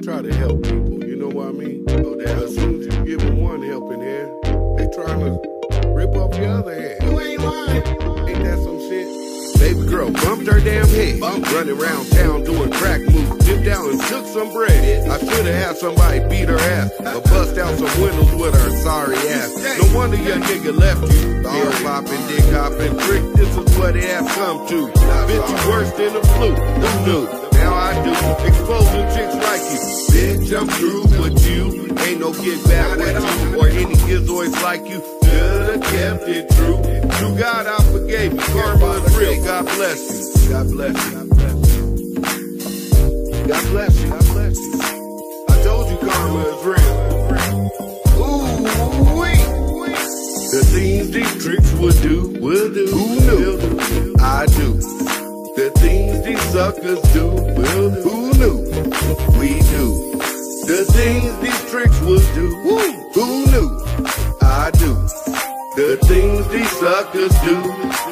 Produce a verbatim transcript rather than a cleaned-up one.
try to help people, you know what I mean? So that as soon as you give them one helping hand, they trying to rip off your other hand. You ain't lying. Ain't that some shit? Baby girl bumped her damn head, running around town doing crack moves, dipped down and took some bread. I should've had somebody beat her ass, or bust out some windows with her sorry ass. No wonder your nigga left you. Pill popping, dick hopping, trick, this is what it has come to. Bitch, you worse than the flu. Who knew? Now I do, exposing chicks like you. Bitch, I'm through with you. Ain't no get back with you, or any gizoids like you. Should've kept it true. To God I forgave you. Karma is real. God bless you. God bless you. God bless you. God bless you. God bless you. I told you karma is real. Ooh-Weee. The things these tricks would do, will do. Who knew? I do. The things these suckers do, will do. Who knew? We do. The things these tricks would do, who knew? I do. The things these suckers do.